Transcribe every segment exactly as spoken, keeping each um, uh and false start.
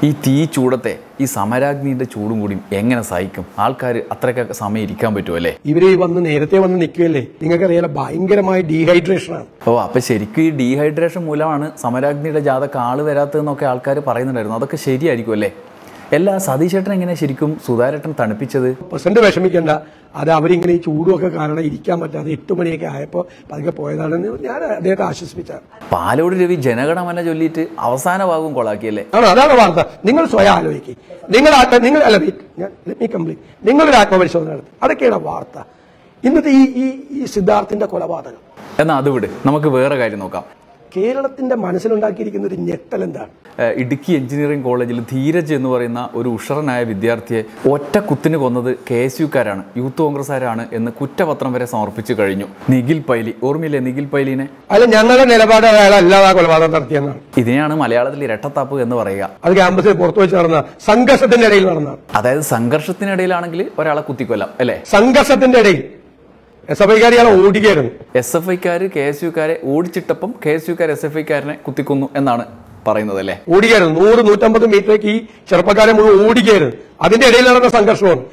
ഈ തീ ചൂടത്തെ ഈ സമരാഗ്നിയുടെ ചൂടും കൂടി എങ്ങനെ സഹിക്കും? ആൾക്കാർ അത്രയൊക്കെ സമയം ഇരിക്കാൻ പറ്റുമോ അല്ലേ? ഇവര് വന്ന് നേരത്തെ വന്ന് നിൽക്കുകയല്ലേ, നിങ്ങൾക്കറിയാലോ ഭയങ്കരമായ ഡീഹൈഡ്രേഷൻ ആണ്. ഓ, അപ്പൊ ശരിക്കും ഈ ഡീഹൈഡ്രേഷൻ മൂലമാണ് സമരാഗ്നിയുടെ ജാഥക്ക് ആള് വരാത്തതെന്നൊക്കെ ആൾക്കാർ പറയുന്നുണ്ടായിരുന്നു. അതൊക്കെ ശരിയായിരിക്കും അല്ലേ? എല്ലാ സതീശേട്ടൻ എങ്ങനെ ശരിക്കും സുധാരേട്ടൻ തണുപ്പിച്ചത്? പ്രസിഡന്റ് വിഷമിക്കേണ്ട, അത് അവരിങ്ങനെ ഈ ചൂടുമൊക്കെ കാരണം ഇരിക്കാൻ പറ്റാതെ എട്ട് മണിയൊക്കെ ആയപ്പോൾ പതുക്കെ പോയതാണെന്ന് ഞാൻ അദ്ദേഹത്തെ ആശ്വസിപ്പിച്ചാണ്. പാലോട് രവി ജനഗണമന ചൊല്ലിയിട്ട് അവസാന ഭാഗവും കൊളാക്കിയല്ലേ? ആണോ? അതാണ് വാർത്ത. നിങ്ങൾ സ്വയം ആലോചിക്കുക. നിങ്ങൾ നിങ്ങൾ അല്ല കംപ്ലീറ്റ് നിങ്ങളൊരു ആത്മപരിശോധന നടത്തി. അതൊക്കെയാണ് വാർത്ത. ഇന്നത്തെ ഈ ഈ സിദ്ധാർത്ഥിന്റെ കൊലപാതകം. എന്നാ അത് വിട്, നമുക്ക് വേറെ കാര്യം നോക്കാം. കേരളത്തിന്റെ മനസ്സിലുണ്ടാക്കിയിരിക്കുന്ന ഒരു ഞെട്ടൽ എന്താണ്? ഇടുക്കി എഞ്ചിനീയറിംഗ് കോളേജിൽ ധീരജ് എന്ന് പറയുന്ന ഒരു ഉഷറനായ വിദ്യാർത്ഥിയെ ഒറ്റ കുത്തിന് കൊന്നത് കെ എസ് യുക്കാരാണ്, യൂത്ത് കോൺഗ്രസ്സുകാരാണ് എന്ന് കുറ്റപത്രം വരെ സമർപ്പിച്ചു കഴിഞ്ഞു. നിഖിൽ പൈലി, ഓർമ്മയില്ലേ നിഖിൽ പൈലിനെ? അല്ല, ഞങ്ങളുടെ നിലപാട് അല്ലാതെ കൊലപാതകം നടത്തിയെന്നാണ്. ഇതിനെയാണ് മലയാളത്തിൽ ഇരട്ടത്താപ്പ് എന്ന് പറയുക. അത് ക്യാമ്പസിൽ പുറത്തു വെച്ച് നടന്ന സംഘർഷത്തിന്റെ ഇടയിൽ നടന്ന, അതായത് സംഘർഷത്തിനിടയിലാണെങ്കിൽ ഒരാളെ കുത്തിക്കൊല്ലാം അല്ലെ? സംഘർഷത്തിന്റെ ഇടയിൽ എസ് എഫ് ഐക്കാരെ ഓടിക്കായിരുന്നു. എസ് എഫ് ഐക്കാര് കെ എസ് യുക്കാരെ ഓടിച്ചിട്ടപ്പം കെ എസ് യുക്കാർ എസ് എഫ് ഐക്കാരനെ കുത്തിക്കൊന്നു എന്നാണ് പറയുന്നത് അല്ലേ? ഓടിക്കായിരുന്നു. നൂറ് നൂറ്റമ്പത് മീറ്ററേക്ക് ഈ ചെറുപ്പക്കാരെ മുഴുവൻ ഓടിക്കായിരുന്നു. അതിന്റെ ഇടയിൽ നടന്ന സംഘർഷമാണ്.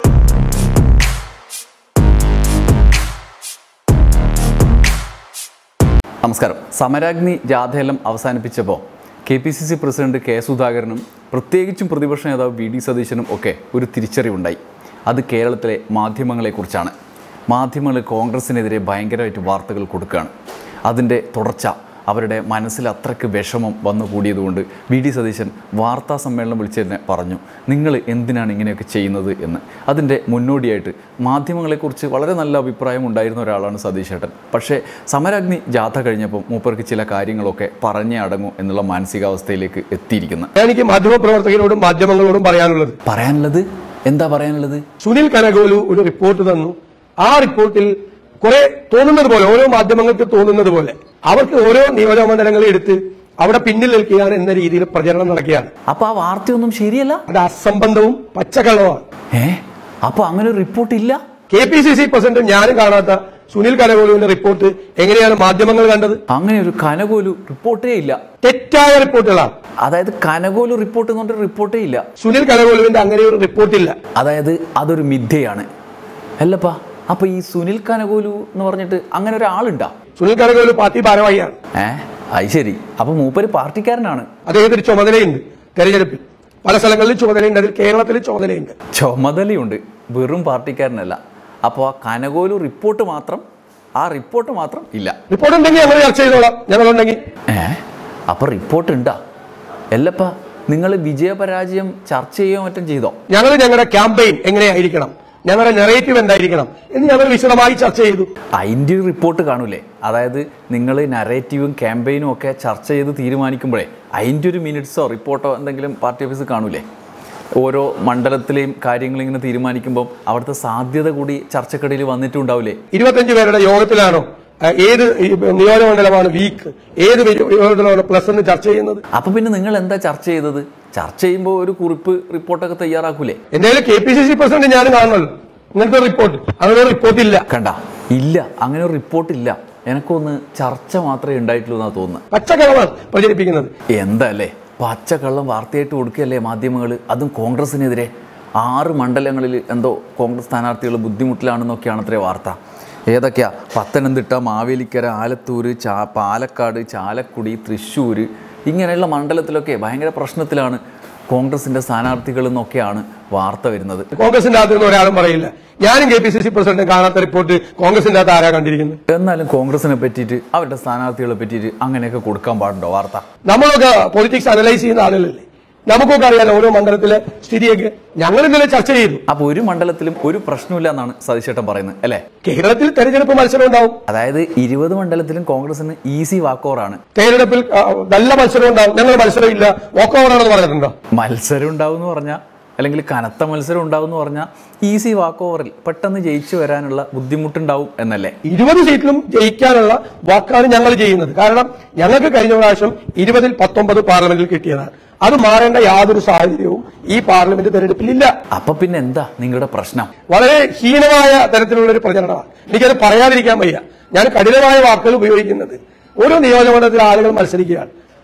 നമസ്കാരം. സമരാഗ്നി ജാഥയെല്ലാം അവസാനിപ്പിച്ചപ്പോൾ K P C C president K സുധാകരനും പ്രത്യേകിച്ചും പ്രതിപക്ഷ നേതാവ് വി ഡി സതീശനും ഒക്കെ ഒരു തിരിച്ചറിവുണ്ടായി. അത് കേരളത്തിലെ മാധ്യമങ്ങളെക്കുറിച്ചാണ്. മാധ്യമങ്ങൾ കോൺഗ്രസിനെതിരെ ഭയങ്കരമായിട്ട് വാർത്തകൾ കൊടുക്കുകയാണ്. അതിൻ്റെ തുടർച്ച അവരുടെ മനസ്സിൽ അത്രയ്ക്ക് വിഷമം വന്നു കൂടിയതുകൊണ്ട് വി ഡി സതീശൻ വാർത്താ സമ്മേളനം വിളിച്ച് തന്നെ പറഞ്ഞു, നിങ്ങൾ എന്തിനാണ് ഇങ്ങനെയൊക്കെ ചെയ്യുന്നത് എന്ന്. അതിൻ്റെ മുന്നോടിയായിട്ട് മാധ്യമങ്ങളെക്കുറിച്ച് വളരെ നല്ല അഭിപ്രായം ഉണ്ടായിരുന്ന ഒരാളാണ് സതീശേട്ടൻ. പക്ഷേ സമരാഗ്നി ജാഥ കഴിഞ്ഞപ്പോൾ മൂപ്പർക്ക് ചില കാര്യങ്ങളൊക്കെ പറഞ്ഞേ അടങ്ങൂ എന്നുള്ള മാനസികാവസ്ഥയിലേക്ക് എത്തിയിരിക്കുന്നത്. എനിക്ക് മാധ്യമപ്രവർത്തകരോടും മാധ്യമങ്ങളോടും പറയാനുള്ളത് പറയാനുള്ളത് എന്താ പറയാനുള്ളത്? സുനിൽ കനകോലു ഒരു റിപ്പോർട്ട് തന്നു. ആ റിപ്പോർട്ടിൽ കുറെ തോന്നുന്നത് പോലെ, ഓരോ മാധ്യമങ്ങൾക്ക് തോന്നുന്നത് പോലെ അവർക്ക് ഓരോ നിയോജകമണ്ഡലങ്ങളെ എടുത്ത് അവിടെ പിന്നിൽ നിൽക്കുകയാണ് എന്ന രീതിയിൽ പ്രചരണം നടക്കുകയാണ്. അപ്പൊ ആ വാർത്തയൊന്നും ശരിയല്ല, അത് അസംബന്ധവും പച്ചക്കള്ളവുമാണ്. ഏ അപ്പൊ അങ്ങനെ ഒരു റിപ്പോർട്ട് ഇല്ല. K P C C president ഞാനും കാണാത്ത സുനിൽ കനകോലുവിന്റെ റിപ്പോർട്ട് എങ്ങനെയാണ് മാധ്യമങ്ങൾ കണ്ടത്? അങ്ങനെ ഒരു കനകോലു റിപ്പോർട്ടേ ഇല്ല. തെറ്റായ റിപ്പോർട്ടുകളാണ്. അതായത് കനകോലു റിപ്പോർട്ട് എന്ന് പറഞ്ഞ റിപ്പോർട്ടേ ഇല്ല. സുനിൽ കനകോലുവിന്റെ അങ്ങനെ ഒരു റിപ്പോർട്ടില്ല. അതായത് അതൊരു മിഥ്യയാണ് അല്ലപ്പാ. അപ്പൊ ഈ സുനിൽ കനകോലു എന്ന് പറഞ്ഞിട്ട് അങ്ങനെ ഒരാളുണ്ടാ? സുനിൽ കനകോലു പാർട്ടി ഭാരവാഹിയാണ്. ഏഹ് അത് ശരി. അപ്പൊ മൂപ്പര് പാർട്ടിക്കാരനാണ്. അദ്ദേഹത്തിന് ചുമതലയുണ്ട്. തെരഞ്ഞെടുപ്പിൽ പല സ്ഥലങ്ങളിൽ ചുമതലയുണ്ട്. അതിൽ കേരളത്തിൽ ചുമതലയുണ്ട്. ചുമതലയുണ്ട്, വെറും പാർട്ടിക്കാരനല്ല. അപ്പോൾ ആ കനകോലു റിപ്പോർട്ട് മാത്രം ആ റിപ്പോർട്ട് മാത്രം ഇല്ല. റിപ്പോർട്ട് ഉണ്ടെങ്കിൽ ഞങ്ങൾ ചർച്ച ചെയ്തോളാം. ഞങ്ങളുണ്ടെങ്കിൽ. ഏഹ് അപ്പൊ റിപ്പോർട്ട് ഉണ്ടാ? അല്ലപ്പാ, നിങ്ങൾ വിജയപരാജയം ചർച്ച ചെയ്യുകയോ മറ്റും ചെയ്തോ? ഞങ്ങൾ ഞങ്ങളുടെ ക്യാമ്പയിൻ എങ്ങനെയായിരിക്കണം, ഞങ്ങളുടെ നെറേറ്റീവ് എന്തായിരിക്കണം എന്ന് ഞങ്ങൾ വിശദമായി ചർച്ച ചെയ്തു. അതിൻ്റെ ഒരു റിപ്പോർട്ട് കാണൂലേ? അതായത് നിങ്ങൾ നറേറ്റീവും ക്യാമ്പയിനും ഒക്കെ ചർച്ച ചെയ്ത് തീരുമാനിക്കുമ്പോഴേ അതിൻ്റെ ഒരു മിനിറ്റ്സോ റിപ്പോർട്ടോ എന്തെങ്കിലും പാർട്ടി ഓഫീസ് കാണൂലേ? ഓരോ മണ്ഡലത്തിലെയും കാര്യങ്ങൾ ഇങ്ങനെ തീരുമാനിക്കുമ്പോൾ അവിടുത്തെ സാധ്യത കൂടി ചർച്ചക്കടയിൽ വന്നിട്ടുണ്ടാവില്ലേ? ഇരുപത്തഞ്ച് പേരുടെ യോഗത്തിലാണോ ഏത് നിയോജകമണ്ഡലമാണ് വീക്ക്, ഏത് നിയോജകമണ്ഡലമാണ് പ്ലസ് എന്ന് ചർച്ച ചെയ്യുന്നത്? അപ്പൊ പിന്നെ നിങ്ങൾ എന്താ ചർച്ച ചെയ്തത്? ചർച്ച ചെയ്യുമ്പോൾ ഒരു കുറിപ്പ് റിപ്പോർട്ടൊക്കെ തയ്യാറാക്കൂലേ? എന്തായാലും K P C C president ഞാനും കാണണല്ലോ ഇങ്ങനത്തെ റിപ്പോർട്ട്. അങ്ങനെ ഒരു റിപ്പോർട്ട് ഇല്ല. കണ്ട, ഇല്ല, അങ്ങനെ ഒരു റിപ്പോർട്ട് ഇല്ല. എനക്കൊന്ന് ചർച്ച മാത്രമേ ഉണ്ടായിട്ടുള്ളൂ എന്നാ തോന്നുന്നത്. പച്ചക്കള്ളമാണ് പ്രചരിപ്പിക്കുന്നത്. എന്താ അല്ലേ, പച്ചക്കള്ളം വാർത്തയായിട്ട് കൊടുക്കുകയല്ലേ മാധ്യമങ്ങൾ, അതും കോൺഗ്രസിനെതിരെ. ആറ് മണ്ഡലങ്ങളിൽ എന്തോ കോൺഗ്രസ് സ്ഥാനാർത്ഥികൾ ബുദ്ധിമുട്ടിലാണെന്നൊക്കെയാണ് അത്രേ വാർത്ത. ഏതൊക്കെയാ? പത്തനംതിട്ട, മാവേലിക്കര, ആലത്തൂര്, ചാ പാലക്കാട്, ചാലക്കുടി, തൃശ്ശൂർ, ഇങ്ങനെയുള്ള മണ്ഡലത്തിലൊക്കെ ഭയങ്കര പ്രശ്നത്തിലാണ് കോൺഗ്രസിന്റെ സ്ഥാനാർത്ഥികൾ എന്നൊക്കെയാണ് വാർത്ത വരുന്നത്. കോൺഗ്രസിന്റെ അകത്ത് ഒരാളും പറയില്ല. ഞാനും K P C C president കാണാത്ത റിപ്പോർട്ട് കോൺഗ്രസിന്റെ അകത്ത് ആരാ കണ്ടിരിക്കുന്നത്? എന്നാലും കോൺഗ്രസിനെ പറ്റിയിട്ട് അവരുടെ സ്ഥാനാർത്ഥികളെ പറ്റിയിട്ട് അങ്ങനെയൊക്കെ കൊടുക്കാൻ പാടുണ്ടോ വാർത്ത? നമ്മളൊക്കെ പൊളിറ്റിക്സ് അനലൈസ് ചെയ്യുന്ന ആളുകളല്ലേ, നമുക്കൊക്കെ അറിയാലോ ഓരോ മണ്ഡലത്തിലെ സ്ഥിതിയൊക്കെ. ഞങ്ങൾ ഇന്നലെ ചർച്ച ചെയ്തു. അപ്പൊ ഒരു മണ്ഡലത്തിലും ഒരു പ്രശ്നമില്ല എന്നാണ് സതീശേട്ടൻ പറയുന്നത് അല്ലെ? കേരളത്തിൽ തെരഞ്ഞെടുപ്പ് മത്സരം ഉണ്ടാവും. അതായത് ഇരുപത് മണ്ഡലത്തിലും കോൺഗ്രസിന് ഈസി വാക്ക് ഓവറാണ്. തെരഞ്ഞെടുപ്പിൽ നല്ല മത്സരം ഉണ്ടാവും. ഞങ്ങൾ മത്സരം ഇല്ല, വാക്ക് ഓവറാണെന്ന് പറഞ്ഞിട്ടുണ്ടോ? മത്സരം ഉണ്ടാവും എന്ന് പറഞ്ഞാൽ, അല്ലെങ്കിൽ കനത്ത മത്സരം ഉണ്ടാവും എന്ന് പറഞ്ഞാൽ ഈസി വാക്ക് ഓവറിൽ പെട്ടെന്ന് ജയിച്ചു വരാനുള്ള ബുദ്ധിമുട്ടുണ്ടാവും എന്നല്ലേ? ഇരുപത് സീറ്റിലും ജയിക്കാനുള്ള വാക്കാണ് ഞങ്ങൾ ചെയ്യുന്നത്. കാരണം ഞങ്ങൾക്ക് കഴിഞ്ഞ പ്രാവശ്യം ഇരുപതിൽ പത്തൊമ്പത് പാർലമെന്റിൽ കിട്ടിയതാണ്. അത് മാറേണ്ട യാതൊരു സാഹചര്യവും ഈ പാർലമെന്റ് തെരഞ്ഞെടുപ്പിലില്ല. അപ്പൊ പിന്നെ എന്താ നിങ്ങളുടെ പ്രശ്നം? വളരെ ഹീനമായ തരത്തിലുള്ള ഒരു പ്രചരണമാണ്. എനിക്കത് പറയാതിരിക്കാൻ വയ്യ. ഞാൻ കഠിനമായ വാക്കുകൾ ഉപയോഗിക്കുന്നത്. ഓരോ നിയോജകമണ്ഡലത്തിൽ ആളുകൾ മത്സരിക്കുകയാണ്.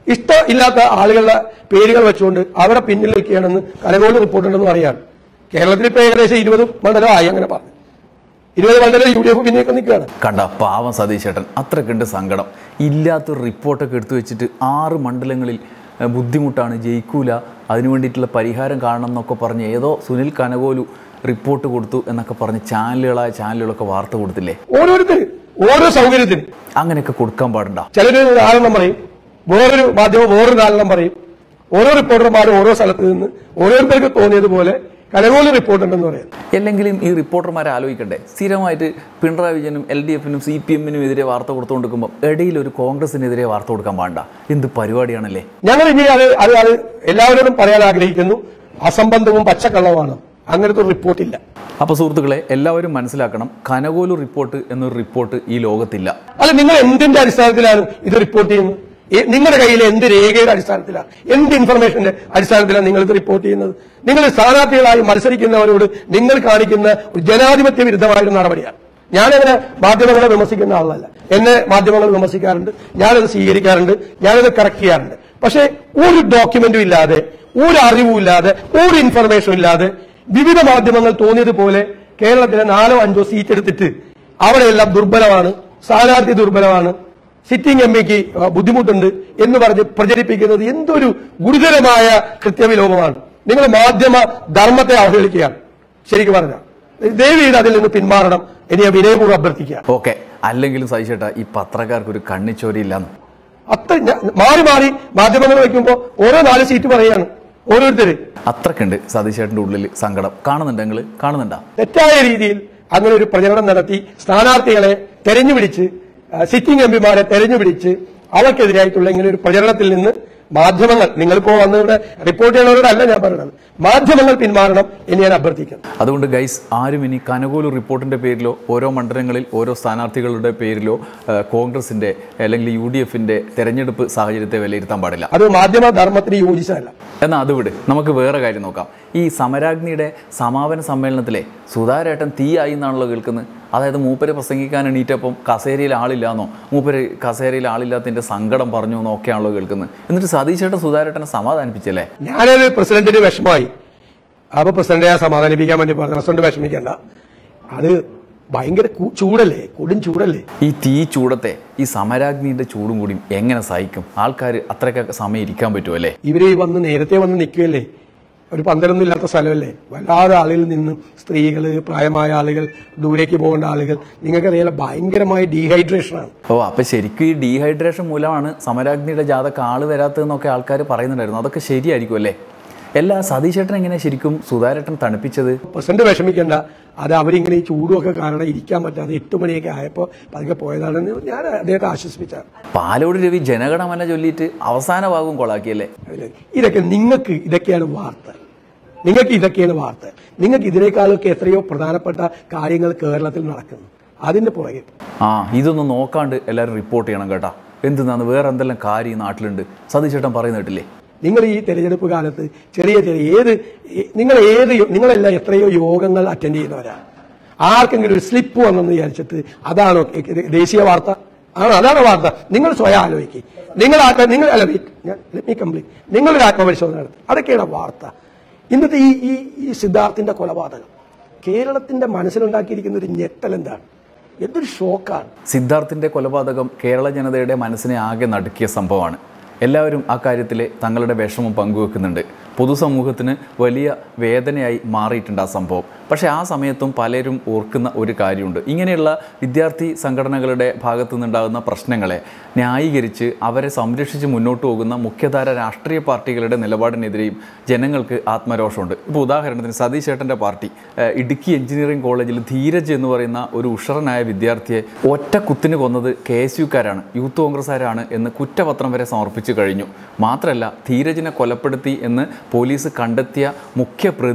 ഇഷ്ടം ഇല്ലാത്ത ആളുകളുടെ പേരുകൾ വെച്ചുകൊണ്ട് അവരെ പിന്നിൽ നിൽക്കുകയാണെന്ന് കനകോല് റിപ്പോർട്ടുണ്ടെന്ന് പറയാണ്. കേരളത്തിൽ ഇപ്പൊ ഏകദേശം ഇരുപത് മണ്ഡലമായി അങ്ങനെ പറഞ്ഞു. ഇരുപത് മണ്ഡലം യു ഡി എഫ് പിന്നേക്ക് നിൽക്കുകയാണ്. കണ്ട പാവം സതീഷ് ചേട്ടൻ അത്രക്കുണ്ട് സങ്കടം. ഇല്ലാത്തൊരു റിപ്പോർട്ടൊക്കെ എടുത്തു വെച്ചിട്ട് ആറ് മണ്ഡലങ്ങളിൽ ബുദ്ധിമുട്ടാണ്, ജയിക്കൂല, അതിനു വേണ്ടിയിട്ടുള്ള പരിഹാരം കാണണം എന്നൊക്കെ പറഞ്ഞ് ഏതോ സുനിൽ കനകോലു റിപ്പോർട്ട് കൊടുത്തു എന്നൊക്കെ പറഞ്ഞ് ചാനലുകളായ ചാനലുകളൊക്കെ വാർത്ത കൊടുത്തില്ലേ? ഓരോരുത്തർ ഓരോ സൗകര്യത്തിന് അങ്ങനെയൊക്കെ കൊടുക്കാൻ പാടണ്ട. ചിലര് കാരണം പറയും, വേറൊരു മാധ്യമം വേറൊരു കാരണം പറയും. ഓരോ റിപ്പോർട്ടർമാരും ഓരോ സ്ഥലത്ത് നിന്ന് ഓരോരുത്തർക്ക് തോന്നിയതുപോലെ കനകോല് റിപ്പോർട്ട് ഉണ്ടെന്ന് പറയാം. അല്ലെങ്കിലും ഈ റിപ്പോർട്ടർമാരെ ആലോചിക്കണ്ടേ, സ്ഥിരമായിട്ട് പിണറായി വിജയനും എൽ ഡി എഫിനും സി പി എമ്മിനും എതിരെ വാർത്ത കൊടുത്തുകൊണ്ടിരിക്കുമ്പോൾ ഇടയിൽ ഒരു കോൺഗ്രസിനെതിരെ വാർത്ത കൊടുക്കാൻ പാടില്ല. എന്ത് പരിപാടിയാണല്ലേ? ഞങ്ങൾ ഇനി അത് അത് അത് എല്ലാവരോടും പറയാൻ ആഗ്രഹിക്കുന്നു, അസംബന്ധവും പച്ചക്കള്ളവുമാണ്. അങ്ങനത്തെ ഒരു റിപ്പോർട്ടില്ല. അപ്പൊ സുഹൃത്തുക്കളെ, എല്ലാവരും മനസ്സിലാക്കണം, കനകോലു റിപ്പോർട്ട് എന്നൊരു റിപ്പോർട്ട് ഈ ലോകത്തില്ല. അല്ല, നിങ്ങൾ എന്തിന്റെ അടിസ്ഥാനത്തിലാണ് ഇത് റിപ്പോർട്ട് ചെയ്യുന്നത്? നിങ്ങളുടെ കയ്യിൽ എന്ത് രേഖയുടെ അടിസ്ഥാനത്തിലാണ്, എന്ത് ഇൻഫർമേഷന്റെ അടിസ്ഥാനത്തിലാണ് നിങ്ങൾ ഇത് റിപ്പോർട്ട് ചെയ്യുന്നത്? നിങ്ങൾ സ്ഥാനാർത്ഥികളായി മത്സരിക്കുന്നവരോട് നിങ്ങൾ കാണിക്കുന്ന ഒരു ജനാധിപത്യ വിരുദ്ധമായ നടപടിയാണ്. ഞാനങ്ങനെ മാധ്യമങ്ങളെ വിമർശിക്കുന്ന ആളല്ല. എന്നെ മാധ്യമങ്ങൾ വിമർശിക്കാറുണ്ട്, ഞാനത് സ്വീകരിക്കാറുണ്ട്, ഞാനത് കറക്റ്റ് ചെയ്യാറുണ്ട്. പക്ഷേ ഒരു ഡോക്യുമെന്റും ഇല്ലാതെ, ഒരു അറിവും ഇല്ലാതെ, ഒരു ഇൻഫർമേഷനും ഇല്ലാതെ വിവിധ മാധ്യമങ്ങൾ തോന്നിയതുപോലെ കേരളത്തിലെ നാലോ അഞ്ചോ സീറ്റ് എടുത്തിട്ട് അവിടെയെല്ലാം ദുർബലമാണ്, സ്ഥാനാർത്ഥി ദുർബലമാണ്, സിറ്റിംഗ് എം പിക്ക് ബുദ്ധിമുട്ടുണ്ട് എന്ന് പറഞ്ഞ് പ്രചരിപ്പിക്കുന്നത് എന്തൊരു ഗുരുതരമായ കൃത്യവിലോപമാണ്. നിങ്ങൾ മാധ്യമ ധർമ്മത്തെ അവഹേളിക്കുകയാണ്. ശരിക്കും പറഞ്ഞാൽ ദയവ് ചെയ്ത് അതിൽ നിന്ന് പിന്മാറണം എന്ന് ഞാൻ വിനയപൂർവ്വം അഭ്യർത്ഥിക്കുക. ഓക്കെ, അല്ലെങ്കിലും സഹിച്ചേട്ടാ, ഈ പത്രക്കാർക്ക് ഒരു കണ്ണിച്ചോരിയില്ലാന്ന് അത്ര മാറി മാറി മാധ്യമങ്ങൾ വയ്ക്കുമ്പോൾ ഓരോ നാല് സീറ്റ് പറയുകയാണ് ഓരോരുത്തര്. അത്രക്കുണ്ട് സതീശേട്ടന്റെ ഉള്ളിൽ സങ്കടം. കാണുന്നുണ്ടെങ്കിൽ കാണുന്നുണ്ടാ തെറ്റായ രീതിയിൽ അങ്ങനെ ഒരു പ്രചരണം നടത്തി സ്ഥാനാർത്ഥികളെ തെരഞ്ഞുപിടിച്ച് സിറ്റിംഗ് എം പിമാരെ തെരഞ്ഞുപിടിച്ച് അവർക്കെതിരായിട്ടുള്ള ഇങ്ങനെ ഒരു പ്രചരണത്തിൽ നിന്ന് മാധ്യമങ്ങൾ, നിങ്ങളിപ്പോ വന്നിവിടെ റിപ്പോർട്ട് ചെയ്യുന്നവരോടല്ല ഞാൻ പറയുന്നത്, മാധ്യമങ്ങൾ പിന്മാറണം എന്ന് ഞാൻ അഭ്യർത്ഥിക്കുന്നു. അതുകൊണ്ട് ഗൈസ്, ആരും ഇനി കനകോലു റിപ്പോർട്ടിന്റെ പേരിലോ ഓരോ മണ്ഡലങ്ങളിൽ ഓരോ സ്ഥാനാർത്ഥികളുടെ പേരിലോ കോൺഗ്രസിന്റെ അല്ലെങ്കിൽ യു ഡി എഫിന്റെ തെരഞ്ഞെടുപ്പ് സാഹചര്യത്തെ വിലയിരുത്താൻ പാടില്ല. അത് മാധ്യമ ധർമ്മത്തിന് യോജിച്ചതല്ല. എന്നാൽ അത് വിട്, നമുക്ക് വേറെ കാര്യം നോക്കാം. ഈ സമരാഗ്നിയുടെ സമാപന സമ്മേളനത്തിലെ സുധാരേട്ടൻ തീ ആയി എന്നാണല്ലോ കേൾക്കുന്നത്. അതായത് മൂപ്പര് പ്രസംഗിക്കാൻ എണീറ്റപ്പം കസേരയിൽ ആളില്ലാന്നോ, മൂപ്പര് കസേരയിൽ ആളില്ലാത്തതിന്റെ സങ്കടം പറഞ്ഞു എന്നൊക്കെയാണല്ലോ കേൾക്കുന്നത്. എന്നിട്ട് സതീശേട്ടൻ സുധാരേട്ടനെ സമാധാനിപ്പിച്ചല്ലേ? ഞാനത് പ്രസിഡന്റിന് വിഷമമായി. അപ്പൊ പ്രസിഡന്റിനെ സമാധാനിപ്പിക്കാൻ വേണ്ടി പറഞ്ഞു, പ്രസിഡന്റ് വിഷമിക്കണ്ട, അത് ഭയങ്കര ചൂടല്ലേ, കൊടും ചൂടല്ലേ. ഈ തീ ചൂടത്തെ ഈ സമരാഗ്നിയുടെ ചൂടും കൂടി എങ്ങനെ സഹിക്കും? ആൾക്കാർ അത്രയൊക്കെ സമയം ഇരിക്കാൻ പറ്റുമല്ലേ? ഇവര് വന്ന് നേരത്തെ വന്ന് നിൽക്കുകയല്ലേ, ഒരു പന്തലൊന്നും ഇല്ലാത്ത സ്ഥലമല്ലേ, വല്ലാതെ ആളുകളിൽ നിന്ന് സ്ത്രീകള്, പ്രായമായ ആളുകൾ, ദൂരേക്ക് പോകേണ്ട ആളുകൾ, നിങ്ങൾക്കറിയാലോ ഭയങ്കരമായ ഡീഹൈഡ്രേഷനാണ്. ഓ, അപ്പൊ ശരിക്കും ഈ ഡീഹൈഡ്രേഷൻ മൂലമാണ് സമരാഗ്നിയുടെ ജാഥക്ക് ആള് വരാത്തതെന്നൊക്കെ ആൾക്കാർ പറയുന്നുണ്ടായിരുന്നു. അതൊക്കെ ശരിയായിരിക്കും അല്ലേ? എല്ലാ സതീശേട്ടൻ എങ്ങനെ ശരിക്കും സുധാരേട്ടൻ തണുപ്പിച്ചത്? പ്രസിഡന്റ് വിഷമിക്കേണ്ട, അത് അവരിങ്ങനെ ഈ ചൂടുമൊക്കെ കാരണം ഇരിക്കാൻ പറ്റാതെ എട്ട് മണിയൊക്കെ ആയപ്പോൾ പതുക്കെ പോയതാണെന്ന് ഞാൻ അദ്ദേഹത്തെ ആശ്വസിപ്പിച്ചാണ്. പാലോട് രവി ജനഗണമന ചൊല്ലിയിട്ട് അവസാന ഭാഗവും കൊളാക്കിയല്ലേ? ഇതൊക്കെ നിങ്ങൾക്ക് ഇതൊക്കെയാണ് വാർത്ത, നിങ്ങൾക്ക് ഇതൊക്കെയാണ് വാർത്ത. നിങ്ങൾക്ക് ഇതിനേക്കാളൊക്കെ എത്രയോ പ്രധാനപ്പെട്ട കാര്യങ്ങൾ കേരളത്തിൽ നടക്കുന്നു, അതിന്റെ പുറകെ. ആ, ഇതൊന്നും നോക്കാണ്ട് എല്ലാവരും റിപ്പോർട്ട് ചെയ്യണം കേട്ടാ. എന്തെന്നാണ് വേറെ എന്തെല്ലാം കാര്യം നാട്ടിലുണ്ട് സതീശേട്ടൻ പറയുന്ന കേട്ടില്ലേ? നിങ്ങൾ ഈ തെരഞ്ഞെടുപ്പ് കാലത്ത് ചെറിയ ചെറിയ ഏത് നിങ്ങൾ ഏത് നിങ്ങളെല്ലാം എത്രയോ യോഗങ്ങൾ അറ്റൻഡ് ചെയ്യുന്നവരാണ്. ആർക്കെങ്കിലും ഒരു സ്ലിപ്പ് വന്നെന്ന് വിചാരിച്ചിട്ട് അതാണോ ദേശീയ വാർത്ത? ആണോ? അതാണോ വാർത്ത? നിങ്ങൾ സ്വയം ആലോചിക്കുക. നിങ്ങൾ ആത്മ നിങ്ങൾ അല്ല ലെറ്റ് മീ കംപ്ലീറ്റ് നിങ്ങളൊരു ആത്മപരിശോധന നടത്തും. അതൊക്കെയാണ് വാർത്ത. ഇന്നത്തെ ഈ ഈ ഈ സിദ്ധാർത്ഥിന്റെ കൊലപാതകം കേരളത്തിന്റെ മനസ്സിലുണ്ടാക്കിയിരിക്കുന്ന ഒരു ഞെട്ടൽ എന്താണ്? എന്തൊരു ഷോക്കാണ്. സിദ്ധാർത്ഥിന്റെ കൊലപാതകം കേരള ജനതയുടെ മനസ്സിനെ ആകെ നടുക്കിയ സംഭവമാണ്. എല്ലാവരും ആ കാര്യത്തിൽ തങ്ങളുടെ വിഷമം പങ്കുവെക്കുന്നുണ്ട്. പൊതുസമൂഹത്തിന് വലിയ വേദനയായി മാറിയിട്ടുണ്ട് ആ സംഭവം. പക്ഷേ ആ സമയത്തും പലരും ഓർക്കുന്ന ഒരു കാര്യമുണ്ട്. ഇങ്ങനെയുള്ള വിദ്യാർത്ഥി സംഘടനകളുടെ ഭാഗത്തു നിന്നുണ്ടാകുന്ന പ്രശ്നങ്ങളെ ന്യായീകരിച്ച് അവരെ സംരക്ഷിച്ച് മുന്നോട്ട് പോകുന്ന മുഖ്യധാര രാഷ്ട്രീയ പാർട്ടികളുടെ നിലപാടിനെതിരെയും ജനങ്ങൾക്ക് ആത്മരോഷമുണ്ട്. ഇപ്പോൾ ഉദാഹരണത്തിന് സതീശ് ചേട്ടൻ്റെ പാർട്ടി ഇടുക്കി എഞ്ചിനീയറിംഗ് കോളേജിൽ ധീരജ് എന്ന് പറയുന്ന ഒരു ഉഷറനായ വിദ്യാർത്ഥിയെ ഒറ്റ കുത്തിന് കൊന്നത് കെ എസ് യുക്കാരാണ്, യൂത്ത് കോൺഗ്രസ്സുകാരാണ് എന്ന് കുറ്റപത്രം വരെ സമർപ്പിച്ചു കഴിഞ്ഞു. മാത്രമല്ല ധീരജിനെ കൊലപ്പെടുത്തി എന്ന് പോലീസ് കണ്ടെത്തിയ മുഖ്യ പ്രതിയെ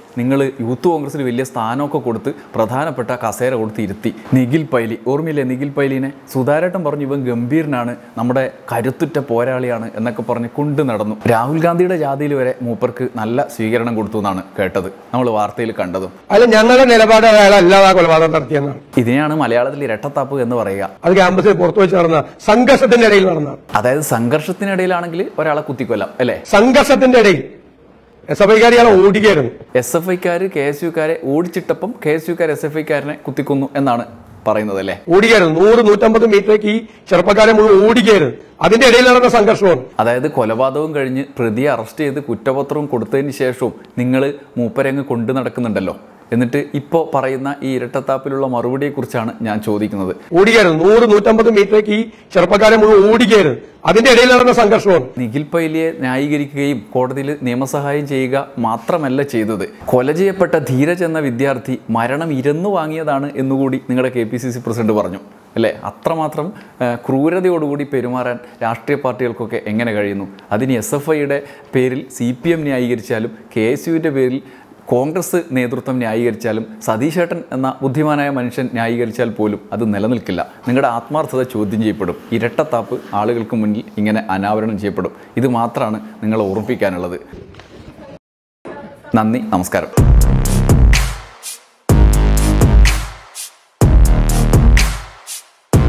നിങ്ങൾ യൂത്ത് കോൺഗ്രസിൽ വലിയ സ്ഥാനമൊക്കെ കൊടുത്ത് പ്രധാനപ്പെട്ട കസേര കൊടുത്ത് ഇരുത്തി. നിഖിൽ പൈലി, ഓർമ്മയില്ലേ നിഖിൽ പൈലിനെ? സുധാരേട്ടൻ പറഞ്ഞു ഇവൻ ഗംഭീരനാണ്, നമ്മുടെ കരുത്തുറ്റ പോരാളിയാണ് എന്നൊക്കെ പറഞ്ഞ് കൊണ്ടു നടന്നു. രാഹുൽ ഗാന്ധിയുടെ ജാതിയിൽ വരെ മൂപ്പർക്ക് നല്ല സ്വീകരണം കൊടുത്തു എന്നാണ് കേട്ടത്, നമ്മൾ വാർത്തയിൽ കണ്ടതും. അല്ല, ഞങ്ങളുടെ നിലപാട് അയാളല്ലാതെ കൊലപാതകം നടത്തിയെന്നാണ്. ഇതിനെയാണ് മലയാളത്തിൽ ഇരട്ടത്താപ്പ് എന്ന് പറയുക. അത് ക്യാമ്പസിൽ പുറത്തു വെച്ച് നടന്ന സംഘർഷത്തിന്റെ ഇടയിൽ നടന്ന, അതായത് സംഘർഷത്തിനിടയിലാണെങ്കിൽ ഒരാളെ കുത്തിക്കൊല്ലാം അല്ലേ? സംഘർഷത്തിന്റെ ഇടയിൽ എസ് എഫ് ഐക്കാരിയാളെ ഓടിക്കായിരുന്നു. എസ് എഫ് ഐക്കാര് കെ എസ് യുക്കാരെ ഓടിച്ചിട്ടപ്പം കെ എസ് യുക്കാർ എസ് എഫ് ഐക്കാരനെ കുത്തിക്കൊന്നു എന്നാണ് പറയുന്നത് അല്ലേ? ഓടിക്കായിരുന്നു. നൂറ് നൂറ്റമ്പത് മീറ്ററേക്ക് ഈ ചെറുപ്പക്കാരെ മുഴുവൻ ഓടിക്കായിരുന്നു. അതിന്റെ ഇടയിൽ നടന്ന സംഘർഷമാണ്. അതായത് കൊലപാതകവും കഴിഞ്ഞ് പ്രതിയെ അറസ്റ്റ് ചെയ്ത് കുറ്റപത്രവും കൊടുത്തതിന് ശേഷവും നിങ്ങൾ മൂപ്പരങ്ങ് കൊണ്ടു നടക്കുന്നുണ്ടല്ലോ. എന്നിട്ട് ഇപ്പോൾ പറയുന്ന ഈ ഇരട്ടത്താപ്പിലുള്ള മറുപടിയെ കുറിച്ചാണ് ഞാൻ ചോദിക്കുന്നത്. ഓടിക്കായിരുന്നു. നൂറ് നൂറ്റമ്പത് മീറ്ററേക്ക് ഈ ചെറുപ്പക്കാരെ മുഴുവൻ ഓടിക്കായിരുന്നു. അതിന്റെ ഇടയിൽ നടന്ന സംഘർഷമാണ്. നിഖിൽ പൈലിയെ ന്യായീകരിക്കുകയും കോടതിയിൽ നിയമസഹായം ചെയ്യുക മാത്രമല്ല ചെയ്തത്, കൊല ചെയ്യപ്പെട്ട ധീരജ് എന്ന വിദ്യാർത്ഥി മരണം ഇരന്നു വാങ്ങിയതാണ് എന്നുകൂടി നിങ്ങളുടെ K P C C president പറഞ്ഞു അല്ലേ? അത്രമാത്രം ക്രൂരതയോടുകൂടി പെരുമാറാൻ രാഷ്ട്രീയ പാർട്ടികൾക്കൊക്കെ എങ്ങനെ കഴിയുന്നു? അതിന് എസ് എഫ് ഐയുടെ പേരിൽ സി പി എം ന്യായീകരിച്ചാലും കെ എസ് യുവിൻ്റെ പേരിൽ കോൺഗ്രസ് നേതൃത്വം ന്യായീകരിച്ചാലും സതീശേട്ടൻ എന്ന ബുദ്ധിമാനായ മനുഷ്യൻ ന്യായീകരിച്ചാൽ പോലും അത് നിലനിൽക്കില്ല. നിങ്ങളുടെ ആത്മാർത്ഥത ചോദ്യം ചെയ്യപ്പെടും. ഇരട്ടത്താപ്പ് ആളുകൾക്ക് മുന്നിൽ ഇങ്ങനെ അനാവരണം ചെയ്യപ്പെടും. ഇത് മാത്രമാണ് നിങ്ങളെ ഓർമ്മിപ്പിക്കാനുള്ളത്. നന്ദി, നമസ്കാരം.